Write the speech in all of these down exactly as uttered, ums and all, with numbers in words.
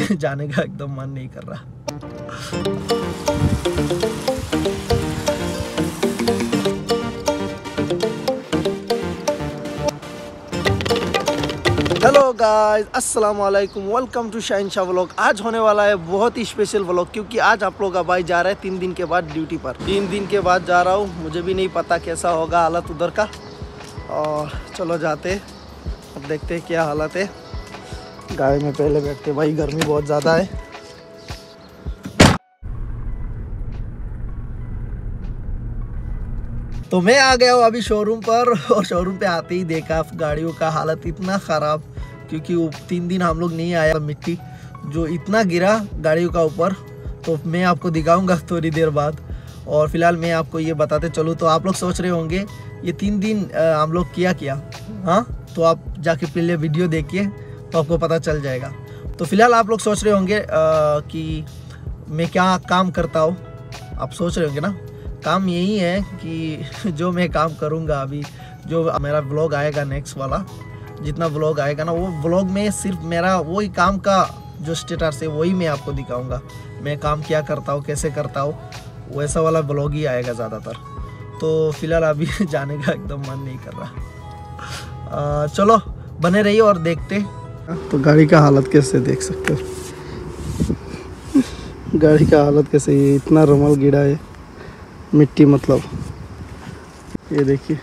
अभी जाने का एकदम मन नहीं कर रहा। हेलो गाइस, अस्सलाम वालेकुम, welcome to Shine Shah vlog. आज होने वाला है बहुत ही स्पेशल व्लॉग, क्योंकि आज आप लोग का भाई जा रहा है तीन दिन के बाद ड्यूटी पर। तीन दिन के बाद जा रहा हूँ, मुझे भी नहीं पता कैसा होगा हालत उधर का। और चलो जाते, अब देखते हैं क्या हालत है। गाड़ी में पहले बैठते, भाई गर्मी बहुत ज़्यादा है। तो मैं आ गया हूँ अभी शोरूम पर, और शोरूम पे आते ही देखा गाड़ियों का हालत इतना ख़राब, क्योंकि वो तीन दिन हम लोग नहीं आया, मिट्टी जो इतना गिरा गाड़ियों का ऊपर। तो मैं आपको दिखाऊंगा थोड़ी देर बाद। और फिलहाल मैं आपको ये बताते चलूँ, तो आप लोग सोच रहे होंगे ये तीन दिन आ, हम लोग किया किया हाँ, तो आप जाके पहले वीडियो देखिए तो आपको पता चल जाएगा। तो फिलहाल आप लोग सोच रहे होंगे आ, कि मैं क्या काम करता हूँ। आप सोच रहे होंगे ना, काम यही है कि जो मैं काम करूँगा अभी, जो मेरा व्लॉग आएगा नेक्स्ट वाला, जितना व्लॉग आएगा ना, वो व्लॉग में सिर्फ मेरा वही काम का जो स्टेटस है वही मैं आपको दिखाऊंगा। मैं काम क्या करता हूँ, कैसे करता हूँ, वैसा वाला व्लॉग ही आएगा ज़्यादातर। तो फिलहाल अभी जाने का एकदम मन नहीं कर रहा। आ, चलो बने रहिए और देखते। तो गाड़ी का हालत कैसे देख सकते हो, गाड़ी का हालत कैसे, ये इतना रुमाल गिरा है मिट्टी, मतलब ये देखिए।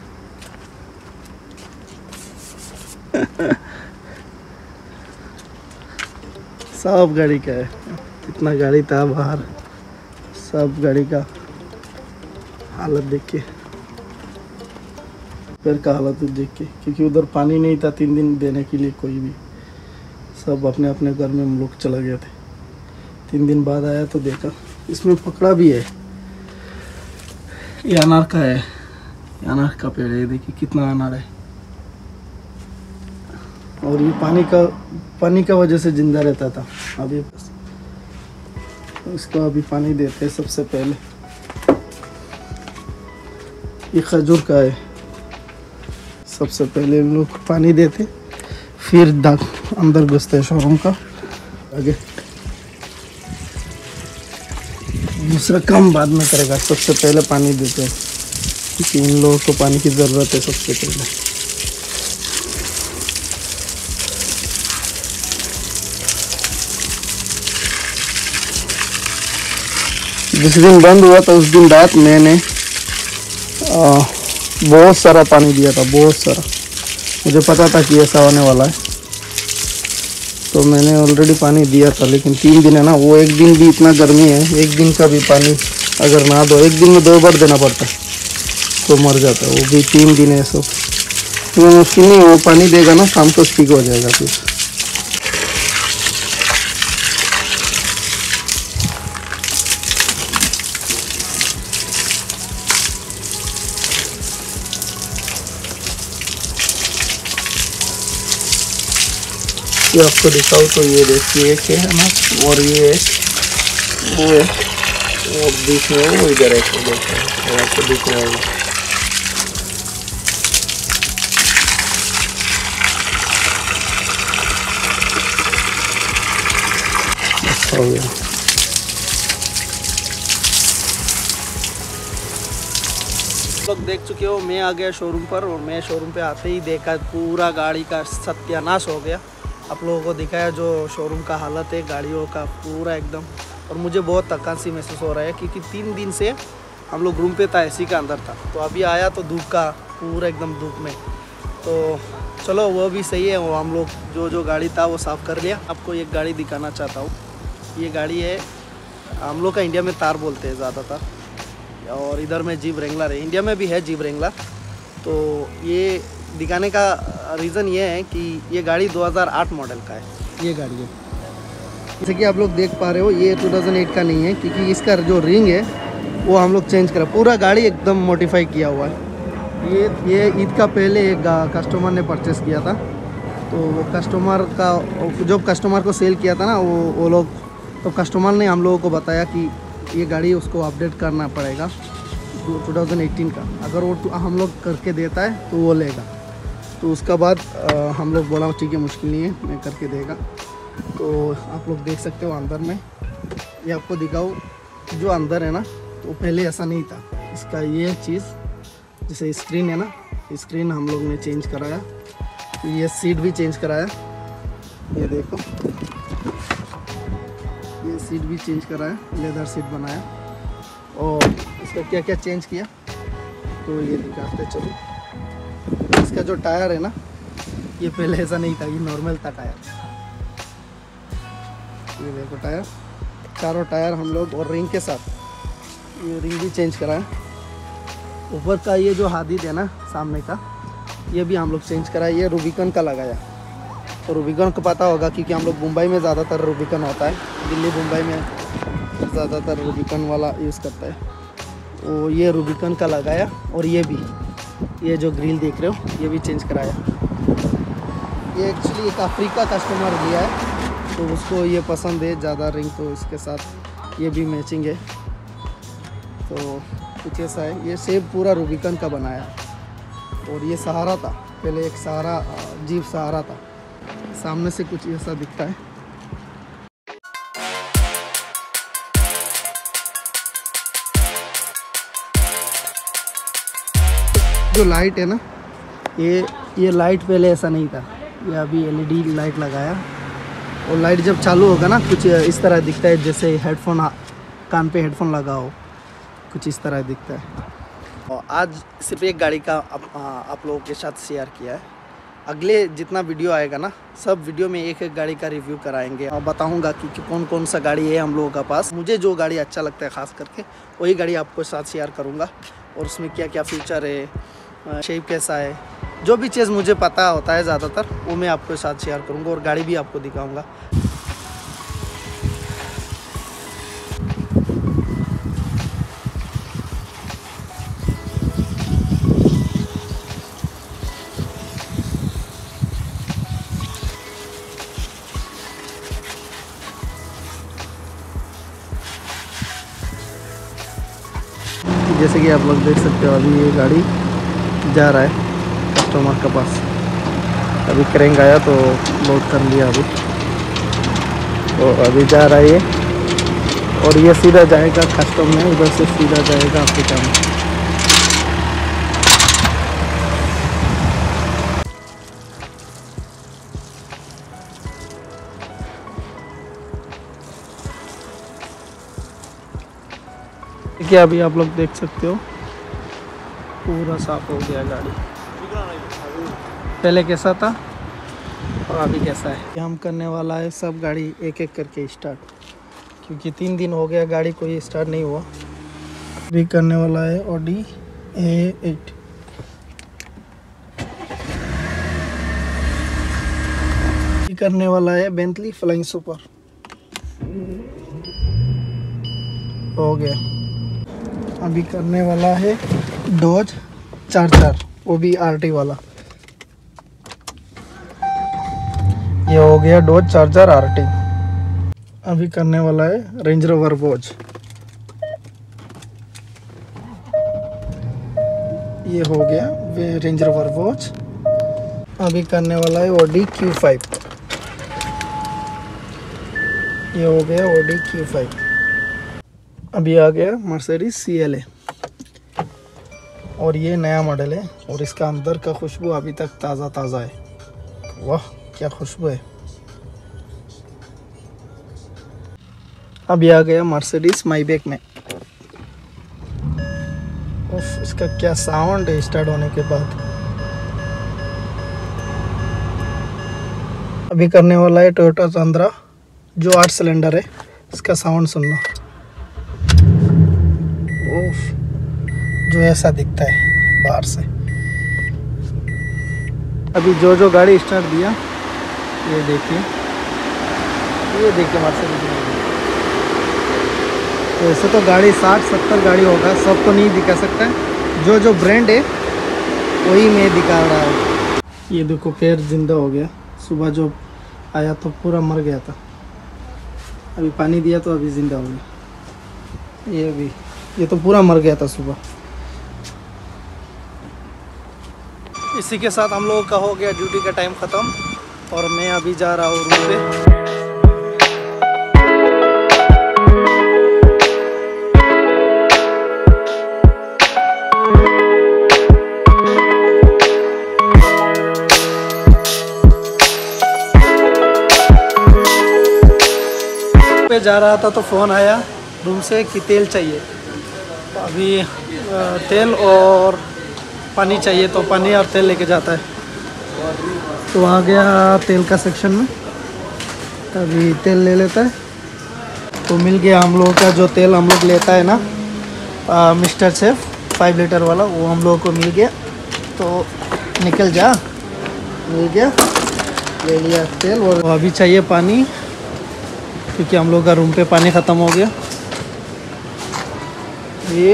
सब गाड़ी का है, इतना गाड़ी था बाहर, सब गाड़ी का हालत देखिए, पैर का हालत देख के, क्योंकि उधर पानी नहीं था तीन दिन देने के लिए कोई भी, सब अपने अपने घर में हम लोग चला गए थे। तीन दिन बाद आया तो देखा इसमें पकड़ा भी है, ये अनार का है, अनार का पेड़ है, देखिए कितना अनार है। और ये पानी का पानी का वजह से जिंदा रहता था, अभी तो इसको अभी पानी देते हैं। सबसे पहले ये खजूर का है, सबसे पहले हम लोग पानी देते, फिर दाग अंदर घुसते हैं शोरूम का आगे। दूसरा काम बाद में करेगा, सबसे पहले पानी देते हैं, क्योंकि इन लोगों को पानी की ज़रूरत है सबसे पहले। जिस दिन बंद हुआ था उस दिन रात मैंने आ, बहुत सारा पानी दिया था, बहुत सारा। मुझे पता था कि ऐसा होने वाला है, तो मैंने ऑलरेडी पानी दिया था। लेकिन तीन दिन है ना, वो एक दिन भी इतना गर्मी है, एक दिन का भी पानी अगर ना दो, एक दिन में दो बार देना पड़ता है तो मर जाता है। वो भी तीन दिन है, सब तो मुश्किल नहीं, वो पानी देगा ना शाम को ठीक हो जाएगा। फिर ये आपको दिखाऊँ तो ये देखिए क्या है ना, और ये वो है, वो बीच में वो इधर है, तो देखो आपको दिख रहा होगा। अच्छा हो गया। लोग देख चुके हो, मैं आ गया शोरूम पर, और मैं शोरूम पे आते ही देखा पूरा गाड़ी का सत्यानाश हो गया। आप लोगों को दिखाया जो शोरूम का हालत है गाड़ियों का, पूरा एकदम। और मुझे बहुत थकान सी महसूस हो रहा है, क्योंकि तीन दिन से हम लोग रूम पे था, एसी का अंदर था, तो अभी आया तो धूप का पूरा एकदम धूप में। तो चलो वो भी सही है, वो हम लोग जो जो गाड़ी था वो साफ़ कर लिया। आपको एक गाड़ी दिखाना चाहता हूँ, ये गाड़ी है, हम लोग का इंडिया में तार बोलते हैं ज़्यादातर, और इधर में जीप रेंगलर है, इंडिया में भी है जीप रेंगलर। तो ये दिखाने का रीज़न ये है कि ये गाड़ी दो हज़ार आठ मॉडल का है, ये गाड़ी है। जैसे कि आप लोग देख पा रहे हो, ये दो हज़ार आठ का नहीं है, क्योंकि इसका जो रिंग है वो हम लोग चेंज करा, पूरा गाड़ी एकदम मॉडिफाई किया हुआ है। ये ये ईद का पहले एक कस्टमर ने परचेस किया था, तो वो कस्टमर का जो कस्टमर को सेल किया था ना, वो वो लोग, तो कस्टमर ने हम लोगों को बताया कि ये गाड़ी उसको अपडेट करना पड़ेगा दो हज़ार अठारह का। अगर वो हम लोग करके देता है तो वो लेगा। तो उसका बाद आ, हम लोग बोला ठीक है, मुश्किल नहीं है, मैं करके देगा। तो आप लोग देख सकते हो अंदर में, ये आपको दिखाऊँ जो अंदर है ना, तो पहले ऐसा नहीं था। इसका ये चीज़ जैसे स्क्रीन है ना, स्क्रीन हम लोग ने चेंज कराया, तो ये सीट भी चेंज कराया, ये देखो ये सीट भी चेंज कराया, लेदर सीट बनाया। और इसका क्या क्या चेंज किया तो ये दिखाते चलो। इसका जो टायर है ना, ये पहले ऐसा नहीं था, ये नॉर्मल था टायर। ये देखो टायर, चारों टायर हम लोग, और रिंग के साथ ये रिंग भी चेंज कराया। ऊपर का ये जो हादिद है ना सामने का, ये भी हम लोग चेंज कराया। ये रूबिकन का लगाया, तो रूबिकन को पता होगा क्योंकि हम लोग मुंबई में ज़्यादातर रूबिकन होता है, दिल्ली मुंबई में ज़्यादातर रूबिकन वाला यूज़ करता है। तो ये रूबिकन का लगाया, और ये भी ये जो ग्रिल देख रहे हो ये भी चेंज कराया। ये एक्चुअली एक अफ्रीका कस्टमर लिया है, तो उसको ये पसंद है ज़्यादा रिंग, तो इसके साथ ये भी मैचिंग है। तो कुछ ऐसा है, ये सेब पूरा रूबिकन का बनाया। और ये सहारा था, पहले एक सहारा जीप सहारा था। सामने से कुछ ऐसा दिखता है। जो लाइट है ना, ये ये लाइट पहले ऐसा नहीं था, ये अभी एलईडी लाइट लगाया। और लाइट जब चालू होगा ना, कुछ इस तरह दिखता है, जैसे हेडफोन कान पे हेडफोन लगा हो, कुछ इस तरह दिखता है। और आज सिर्फ एक गाड़ी का आप, आप लोगों के साथ शेयर किया है। अगले जितना वीडियो आएगा ना, सब वीडियो में एक एक गाड़ी का रिव्यू कराएंगे और बताऊंगा कि, कि कौन कौन सा गाड़ी है हम लोगों का पास। मुझे जो गाड़ी अच्छा लगता है ख़ास करके, वही गाड़ी आपको साथ शेयर करूंगा। और उसमें क्या क्या फीचर है, शेप कैसा है, जो भी चीज़ मुझे पता होता है ज़्यादातर, वो मैं आपको साथ शेयर करूँगा। और गाड़ी भी आपको दिखाऊँगा। जैसे कि आप लोग देख सकते हो, अभी ये गाड़ी जा रहा है कस्टमर के पास। अभी क्रेंक आया तो लोड कर लिया अभी, तो अभी जा रहा है ये। और ये सीधा जाएगा कस्टम में, उधर से सीधा जाएगा अफ्रीका में। देखिए अभी आप लोग देख सकते हो, पूरा साफ हो गया गाड़ी। पहले कैसा था और अभी कैसा है। हम करने वाला है सब गाड़ी एक एक करके स्टार्ट, क्योंकि तीन दिन हो गया गाड़ी कोई स्टार्ट नहीं हुआ। अभी करने वाला है ऑडी ए एट। करने वाला है बेंटली फ्लाइंग सुपर। हो गया। अभी करने वाला है डॉज चार्जर, वो भी आरटी वाला। ये हो गया डॉज चार्जर आरटी। अभी करने वाला है रेंज रोवर वोज। ये हो गया वे रेंज रोवर वोज। अभी करने वाला है ऑडी क्यू फाइव। ये हो गया ऑडी क्यू फाइव। अभी आ गया मर्सिडीज सी एल ए, और ये नया मॉडल है। और इसका अंदर का खुशबू अभी तक ताज़ा ताज़ा है। वाह क्या खुशबू है। अभी आ गया मर्सिडीज माईबैक में। उफ, इसका क्या साउंड है स्टार्ट होने के बाद। अभी करने वाला है टोयोटा तंद्रा, जो आठ सिलेंडर है। इसका साउंड सुनना, उफ, जो ऐसा दिखता है बाहर से। अभी जो जो गाड़ी स्टार्ट दिया, ये देखिए, ये देखिए मर्सिडीज। तो ऐसे तो गाड़ी साठ सत्तर गाड़ी होगा, सब तो नहीं दिखा सकता है। जो जो ब्रांड है वही मैं दिखा रहा है। ये देखो पैर जिंदा हो गया, सुबह जो आया तो पूरा मर गया था, अभी पानी दिया तो अभी जिंदा हो गया। ये भी, ये तो पूरा मर गया था सुबह। इसी के साथ हम लोगों का हो गया ड्यूटी का टाइम ख़त्म, और मैं अभी जा रहा हूँ रूम पे। पे जा रहा था तो फ़ोन आया रूम से कि तेल चाहिए। तो अभी तेल और पानी चाहिए, तो पानी और तेल लेके जाता है। तो आ गया तेल का सेक्शन में, अभी तेल ले लेता है। तो मिल गया हम लोगों का जो तेल हम लोग लेता है ना, आ, मिस्टर सेफ फाइव लीटर वाला, वो हम लोगों को मिल गया। तो निकल जा, मिल गया, ले लिया तेल। और अभी चाहिए पानी, क्योंकि हम लोग का रूम पे पानी ख़त्म हो गया। ये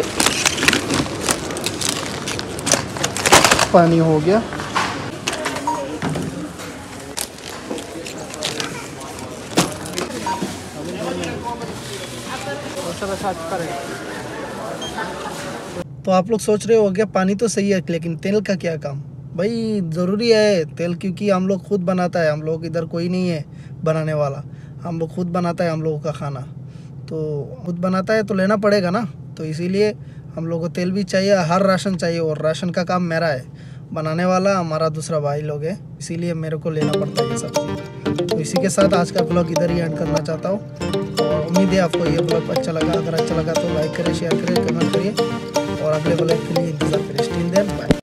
पानी हो गया। तो आप लोग सोच रहे हो गया पानी तो सही है, लेकिन तेल का क्या काम भाई? ज़रूरी है तेल, क्योंकि हम लोग खुद बनाता है। हम लोग इधर कोई नहीं है बनाने वाला, हम लोग खुद बनाता है हम लोगों का खाना। तो खुद बनाता है तो लेना पड़ेगा ना, तो इसीलिए हम लोग को तेल भी चाहिए, हर राशन चाहिए। और राशन का काम मेरा है, बनाने वाला हमारा दूसरा भाई लोग है, इसीलिए मेरे को लेना पड़ता है ये सब चीज़। तो इसी के साथ आज का ब्लॉग इधर ही एंड करना चाहता हूँ। और उम्मीद है आपको ये ब्लॉग अच्छा लगा। अगर अच्छा लगा तो लाइक करें, शेयर करें, कमेंट करिए और अगले ब्लॉग के लिए इंतज़ार करें। Still then bye.